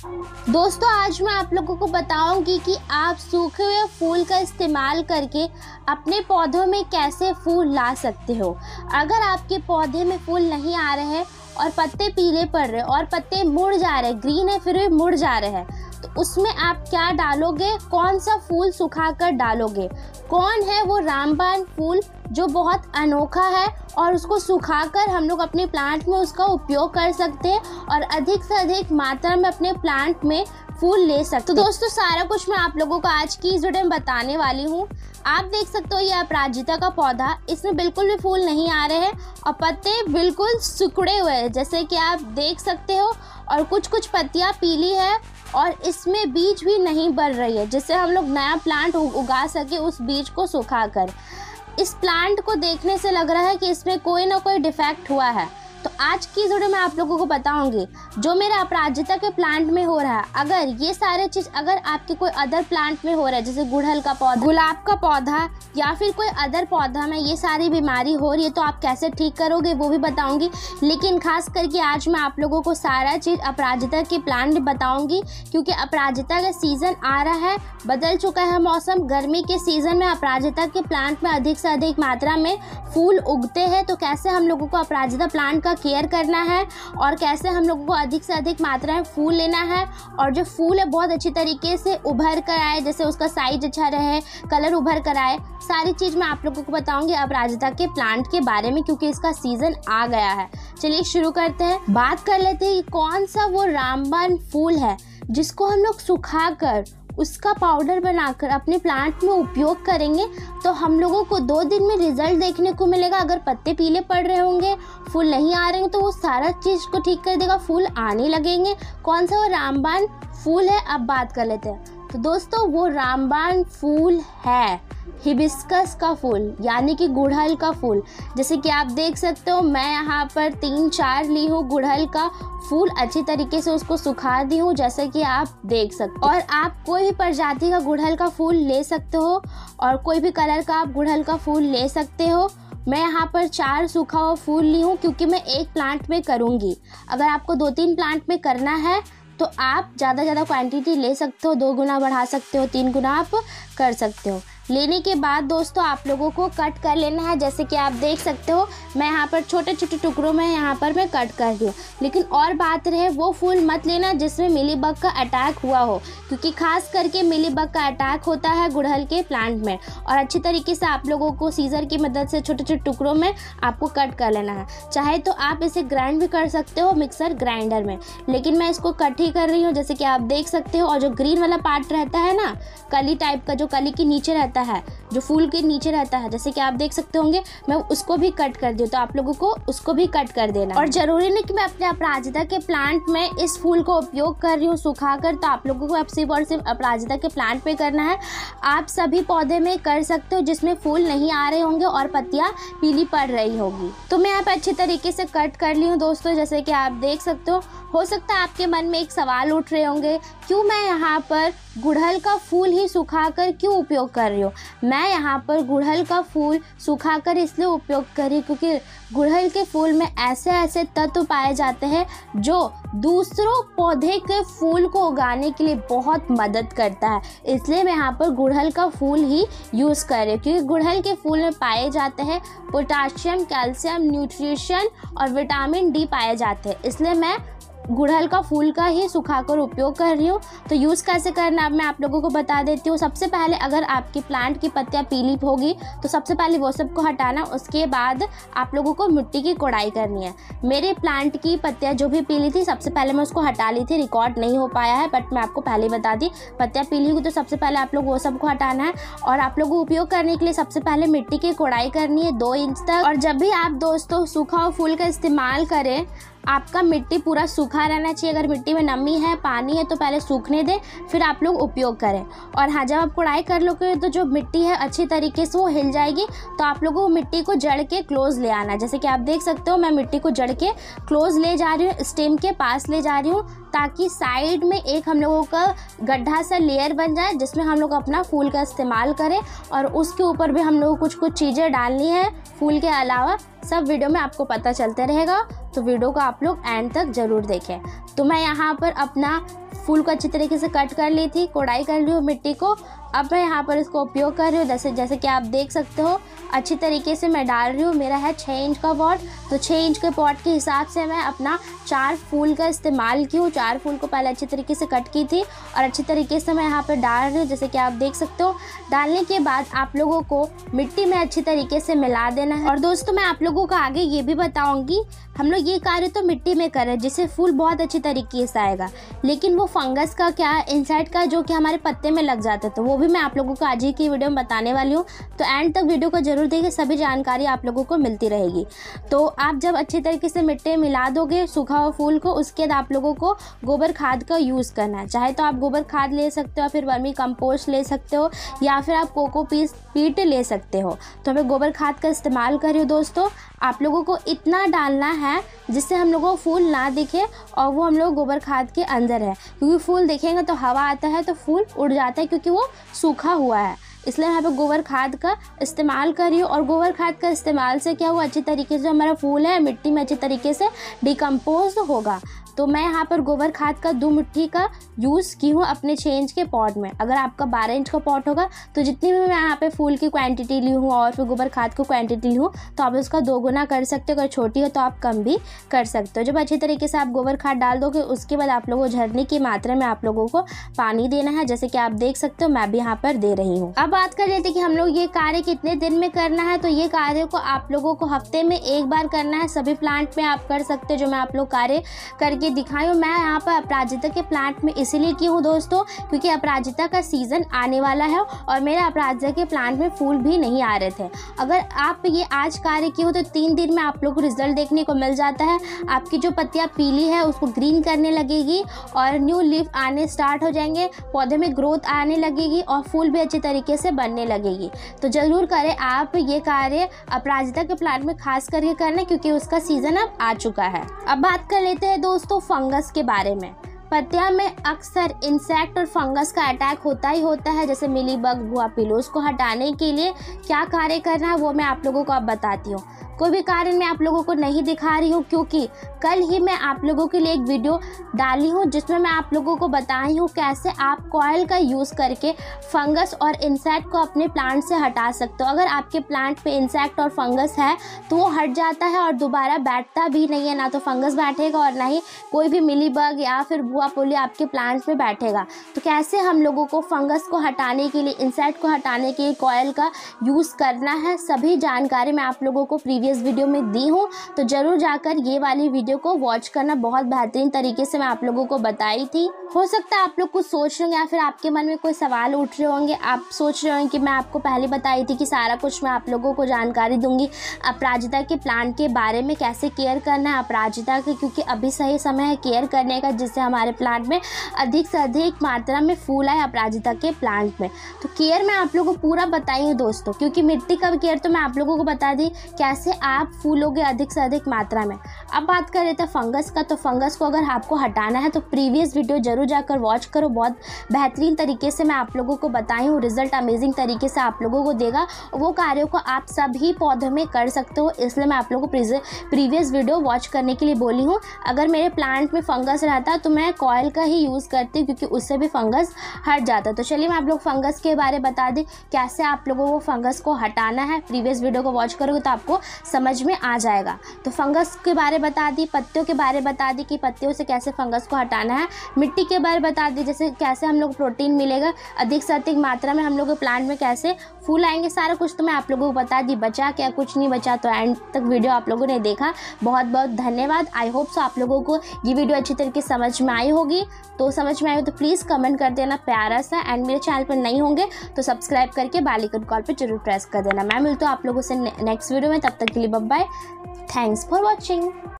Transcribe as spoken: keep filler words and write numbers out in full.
दोस्तों आज मैं आप लोगों को बताऊंगी कि आप सूखे हुए फूल का इस्तेमाल करके अपने पौधों में कैसे फूल ला सकते हो। अगर आपके पौधे में फूल नहीं आ रहे हैं और पत्ते पीले पड़ रहे हैं और पत्ते मुड़ जा रहे हैं, ग्रीन है फिर भी मुड़ जा रहे हैं, तो उसमें आप क्या डालोगे, कौन सा फूल सुखाकर डालोगे। कौन है वो रामबाण फूल जो बहुत अनोखा है और उसको सुखाकर हम लोग अपने प्लांट में उसका उपयोग कर सकते हैं और अधिक से अधिक मात्रा में अपने प्लांट में फूल ले सकते। तो दोस्तों सारा कुछ मैं आप लोगों को आज की इस वीडियो में बताने वाली हूँ। आप देख सकते हो ये अपराजिता का पौधा, इसमें बिल्कुल भी फूल नहीं आ रहे हैं और पत्ते बिल्कुल सिकुड़े हुए हैं जैसे कि आप देख सकते हो, और कुछ कुछ पत्तियाँ पीली है और इसमें बीज भी नहीं बढ़ रही है जिससे हम लोग नया प्लांट उगा सके उस बीज को सुखाकर। इस प्लांट को देखने से लग रहा है कि इसमें कोई ना कोई डिफेक्ट हुआ है। तो आज की वीडियो में आप लोगों को बताऊंगी जो मेरे अपराजिता के प्लांट में हो रहा है। अगर ये सारे चीज़ अगर आपके कोई अदर प्लांट में हो रहा है, जैसे गुड़हल का पौधा, गुलाब का पौधा या फिर कोई अदर पौधा में ये सारी बीमारी हो रही है, तो आप कैसे ठीक करोगे वो भी बताऊंगी। लेकिन खास करके आज मैं आप लोगों को सारा चीज़ अपराजिता के प्लांट बताऊँगी, क्योंकि अपराजिता का सीज़न आ रहा है, बदल चुका है मौसम। गर्मी के सीज़न में अपराजिता के प्लांट में अधिक से अधिक मात्रा में फूल उगते हैं। तो कैसे हम लोगों को अपराजिता प्लांट केयर करना है और कैसे हम लोगों को अधिक से अधिक मात्रा में फूल लेना है, और जो फूल है बहुत अच्छी तरीके से उभर कर आए, जैसे उसका साइज अच्छा रहे, कलर उभर कर आए, सारी चीज़ मैं आप लोगों को बताऊंगी अपराजिता के प्लांट के बारे में, क्योंकि इसका सीजन आ गया है। चलिए शुरू करते हैं। बात कर लेते हैं कौन सा वो रामबाण फूल है जिसको हम लोग सुखाकर उसका पाउडर बनाकर अपने प्लांट में उपयोग करेंगे तो हम लोगों को दो दिन में रिजल्ट देखने को मिलेगा। अगर पत्ते पीले पड़ रहे होंगे, फूल नहीं आ रहे हैं, तो वो सारा चीज़ को ठीक कर देगा, फूल आने लगेंगे। कौन सा वो रामबाण फूल है अब बात कर लेते हैं। तो दोस्तों वो रामबाण फूल है हिबिस्कस का फूल, यानी कि गुड़हल का फूल। जैसे कि आप देख सकते हो मैं यहाँ पर तीन चार ली हूँ गुड़हल का फूल, अच्छी तरीके से उसको सुखा दी हूँ जैसे कि आप देख सकते हो। और आप कोई भी प्रजाति का गुड़हल का फूल ले सकते हो और कोई भी कलर का आप गुड़हल का फूल ले सकते हो। मैं यहाँ पर चार सूखा हुआ फूल ली हूँ क्योंकि मैं एक प्लांट में करूँगी। अगर आपको दो तीन प्लांट में करना है तो आप ज़्यादा ज़्यादा क्वांटिटी ले सकते हो, दो गुना बढ़ा सकते हो, तीन गुना आप कर सकते हो। लेने के बाद दोस्तों आप लोगों को कट कर लेना है। जैसे कि आप देख सकते हो मैं यहाँ पर छोटे छोटे टुकड़ों में यहाँ पर मैं कट कर दी हूँ। लेकिन और बात रहे वो फूल मत लेना जिसमें मिलीबग का अटैक हुआ हो, क्योंकि खास करके मिलीबग का अटैक होता है गुड़हल के प्लांट में। और अच्छी तरीके से आप लोगों को सीजर की मदद से छोटे छोटे टुकड़ों में आपको कट कर लेना है। चाहे तो आप इसे ग्राइंड भी कर सकते हो मिक्सर ग्राइंडर में, लेकिन मैं इसको कट ही कर रही हूँ जैसे कि आप देख सकते हो। और जो ग्रीन वाला पार्ट रहता है ना, कली टाइप का, जो कली के नीचे रहता है, जो फूल के नीचे रहता है, जैसे कि आप देख सकते होंगे मैं उसको भी कट कर दी, तो आप लोगों को उसको भी कट कर देना। और जरूरी नहीं कि मैं अपने अपराजिता के प्लांट में इस फूल को उपयोग कर रही हूँ सुखाकर, तो आप लोगों को अब सिर्फ और सिर्फ अपराजिता के प्लांट पे करना है। आप सभी पौधे में कर सकते हो जिसमें फूल नहीं आ रहे होंगे और पत्तियाँ पीली पड़ रही होगी। तो मैं यहाँ पे अच्छी तरीके से कट कर ली हूँ दोस्तों, जैसे कि आप देख सकते हो। हो सकता है आपके मन में एक सवाल उठ रहे होंगे, क्यों मैं यहाँ पर गुड़हल का फूल ही सुखाकर क्यों उपयोग कर रही हूँ। मैं यहाँ पर गुड़हल का फूल सुखाकर इसलिए उपयोग कर रही हूँ क्योंकि गुड़हल के फूल में ऐसे ऐसे तत्व पाए जाते हैं जो दूसरों पौधे के फूल को उगाने के लिए बहुत मदद करता है। इसलिए मैं यहाँ पर गुड़हल का फूल ही यूज़ कर रही हूँ, क्योंकि गुड़हल के फूल में पाए जाते हैं पोटाशियम, कैल्शियम, न्यूट्रिशन और विटामिन डी पाए जाते हैं। इसलिए मैं गुड़हल का फूल का ही सुखाकर उपयोग कर रही हूँ। तो यूज़ कैसे करना अब मैं आप लोगों को बता देती हूँ। सबसे पहले अगर आपकी प्लांट की पत्तियाँ पीली होगी तो सबसे पहले वो सब को हटाना, उसके बाद आप लोगों को मिट्टी की कोड़ाई करनी है। मेरे प्लांट की पत्तियाँ जो भी पीली थी सबसे पहले मैं उसको हटा ली थी, रिकॉर्ड नहीं हो पाया है बट मैं आपको पहले बता दी। पत्तियाँ पीली हुई तो सबसे पहले आप लोग वो सब को हटाना है और आप लोगों को उपयोग करने के लिए सबसे पहले मिट्टी की कोड़ाई करनी है दो इंच तक। और जब भी आप दोस्तों सूखा हुआ फूल का इस्तेमाल करें आपका मिट्टी पूरा सूखा रहना चाहिए। अगर मिट्टी में नमी है, पानी है तो पहले सूखने दें, फिर आप लोग उपयोग करें। और हाँ, जब आप कोड़ाई कर लोगे तो जो मिट्टी है अच्छी तरीके से वो हिल जाएगी, तो आप लोगों को मिट्टी को जड़ के क्लोज ले आना है। जैसे कि आप देख सकते हो मैं मिट्टी को जड़ के क्लोज ले जा रही हूँ, स्टेम के पास ले जा रही हूँ, ताकि साइड में एक हम लोगों का गड्ढा सा लेयर बन जाए जिसमें हम लोग अपना फूल का इस्तेमाल करें। और उसके ऊपर भी हम लोग को कुछ कुछ चीज़ें डालनी है फूल के अलावा। सब वीडियो में आपको पता चलते रहेगा, तो वीडियो को आप लोग एंड तक ज़रूर देखें। तो मैं यहाँ पर अपना फूल को अच्छी तरीके से कट कर ली थी, कोड़ाई कर ली हूँ मिट्टी को। अब मैं यहाँ पर इसको उपयोग कर रही हूँ। जैसे जैसे कि आप देख सकते हो अच्छी तरीके से मैं डाल रही हूँ। मेरा है छः इंच का पॉट, तो छः इंच के पॉट के हिसाब से मैं अपना चार फूल का इस्तेमाल की हूँ। चार फूल को पहले अच्छी तरीके से कट की थी और अच्छी तरीके से मैं यहाँ पर डाल रही हूँ। जैसे कि आप देख सकते हो, डालने के बाद आप लोगों को मिट्टी में अच्छी तरीके से मिला देना है। और दोस्तों मैं आप लोगों को आगे ये भी बताऊँगी, हम लोग ये कार्य तो मिट्टी में करें जिससे फूल बहुत अच्छी तरीके से आएगा, लेकिन वो फंगस का क्या इनसाइड का जो कि हमारे पत्ते में लग जाता है, तो वो भी मैं आप लोगों को आज ही की वीडियो में बताने वाली हूँ। तो एंड तक वीडियो को जरूर देखिए, सभी जानकारी आप लोगों को मिलती रहेगी। तो आप जब अच्छी तरीके से मिट्टी मिला दोगे सूखा हुआ फूल को, उसके बाद आप लोगों को गोबर खाद का यूज़ करना है। चाहे तो आप गोबर खाद ले सकते हो, फिर वर्मी कंपोस्ट ले सकते हो, या फिर आप कोको पीस पीट ले सकते हो। तो मैं गोबर खाद का इस्तेमाल कर रही हूँ। दोस्तों आप लोगों को इतना डालना है जिससे हम लोगों को फूल ना दिखे और वो हम लोग गोबर खाद के अंदर है, क्योंकि फूल दिखेंगे तो हवा आता है तो फूल उड़ जाता है क्योंकि वो सूखा हुआ है। इसलिए यहाँ पे गोबर खाद का इस्तेमाल करिए। और गोबर खाद का इस्तेमाल से क्या हुआ, अच्छी तरीके से हमारा फूल है मिट्टी में अच्छी तरीके से डिकम्पोज होगा। तो मैं यहाँ पर गोबर खाद का दो मुट्ठी का यूज़ की हूँ अपने छः इंच के पॉट में। अगर आपका बारह इंच का पॉट होगा तो जितनी भी मैं यहाँ पे फूल की क्वांटिटी ली हूँ और फिर गोबर खाद की क्वांटिटी ली हूँ तो आप उसका दो गुना कर सकते हो। अगर छोटी हो तो आप कम भी कर सकते हो। जब अच्छी तरीके से आप गोबर खाद डाल दोगे उसके बाद आप लोगों को झरने की मात्रा में आप लोगों को पानी देना है। जैसे कि आप देख सकते हो मैं भी यहाँ पर दे रही हूँ। अब बात कर लेते कि हम लोग ये कार्य कितने दिन में करना है। तो ये कार्य को आप लोगों को हफ्ते में एक बार करना है। सभी प्लांट में आप कर सकते हो जो मैं आप लोग कार्य करके दिखाई हूँ। मैं यहाँ पर अपराजिता के प्लांट में इसीलिए की हूँ दोस्तों, क्योंकि अपराजिता का सीजन आने वाला है और मेरे अपराजिता के प्लांट में फूल भी नहीं आ रहे थे। अगर आप ये आज कार्य किए हो तो तीन दिन में आप लोग को रिजल्ट देखने को मिल जाता है। आपकी जो पत्तियाँ पीली है उसको ग्रीन करने लगेगी और न्यू लीफ आने स्टार्ट हो जाएंगे, पौधे में ग्रोथ आने लगेगी और फूल भी अच्छी तरीके से बनने लगेगी। तो ज़रूर करें आप ये कार्य अपराजिता के प्लांट में खास करके करना, क्योंकि उसका सीज़न अब आ चुका है। अब बात कर लेते हैं दोस्तों फंगस के बारे में। पत्तियां में अक्सर इंसेक्ट और फंगस का अटैक होता ही होता है, जैसे मिलीबग, भुआ पिलो। उसको हटाने के लिए क्या कार्य करना है वो मैं आप लोगों को अब बताती हूँ। कोई भी कारण मैं आप लोगों को नहीं दिखा रही हूँ, क्योंकि कल ही मैं आप लोगों के लिए एक वीडियो डाली हूँ जिसमें मैं आप लोगों को बताई हूँ कैसे आप कॉयल का यूज़ करके फंगस और इंसेक्ट को अपने प्लांट से हटा सकते हो। अगर आपके प्लांट पे इंसेक्ट और फंगस है तो वो हट जाता है और दोबारा बैठता भी नहीं है, ना तो फंगस बैठेगा और ना ही कोई भी मिलीबग या फिर भुआ पिलो आपके प्लांट में बैठेगा। तो कैसे हम लोगों को फंगस को हटाने के लिए, इंसेक्ट को हटाने के लिए कॉयल का यूज़ करना है, सभी जानकारी मैं आप लोगों को प्रीवियस वीडियो में दी हूँ। तो जरूर जाकर ये वाली वीडियो को वॉच करना, बहुत बेहतरीन तरीके से मैं आप लोगों को बताई थी। हो सकता है आप लोग कुछ सोच रहे होंगे या फिर आपके मन में कोई सवाल उठ रहे होंगे। आप सोच रहे होंगे कि मैं आपको पहले बताई थी कि सारा कुछ मैं आप लोगों को जानकारी दूंगी अपराजिता के प्लांट के बारे में, कैसे केयर करना है अपराजिता के, क्योंकि अभी सही समय है केयर करने का, जिससे हमारे प्लांट में अधिक से अधिक मात्रा में फूल आए अपराजिता के प्लांट में। तो केयर मैं आप लोगों को पूरा बताई हूँ दोस्तों, क्योंकि मिट्टी का केयर तो मैं आप लोगों को बता दी कैसे आप फूलोगे अधिक से अधिक मात्रा में। अब बात कर रहे थे फंगस का। तो फंगस को अगर आपको हटाना है तो प्रीवियस वीडियो जरूर जाकर वॉच करो, बहुत बेहतरीन तरीके से मैं आप लोगों को बताई हूँ। रिजल्ट अमेजिंग तरीके से आप लोगों को देगा। वो कार्यों को आप सभी पौधों में कर सकते हो, इसलिए मैं आप लोगों को प्रीवियस वीडियो वॉच करने के लिए बोली हूँ। अगर मेरे प्लांट में फंगस रहता तो मैं कॉयल का ही यूज़ करती हूँ, क्योंकि उससे भी फंगस हट जाता। तो चलिए मैं आप लोग फंगस के बारे में बता दी कैसे आप लोगों को फंगस को हटाना है। प्रीवियस वीडियो को वॉच करोगे तो आपको समझ में आ जाएगा। तो फंगस के बारे बता दी, पत्तियों के बारे बता दी कि पत्तियों से कैसे फंगस को हटाना है, मिट्टी के बारे बता दी जैसे कैसे हम लोग प्रोटीन मिलेगा अधिक से अधिक मात्रा में, हम लोग के प्लांट में कैसे फूल आएंगे, सारा कुछ तो मैं आप लोगों को बता दी। बचा क्या, कुछ नहीं बचा। तो एंड तक वीडियो आप लोगों ने देखा, बहुत बहुत धन्यवाद। आई होप सो आप लोगों को ये वीडियो अच्छी तरीके से समझ में आई होगी। तो समझ में आई हो तो प्लीज़ कमेंट कर देना प्यारा सा, एंड मेरे चैनल पर नहीं होंगे तो सब्सक्राइब करके बेल आइकन कॉल पर जरूर प्रेस कर देना। मैं मिलता हूँ आप लोगों से नेक्स्ट वीडियो में, तब तक के लिए bye bye, thanks for watching.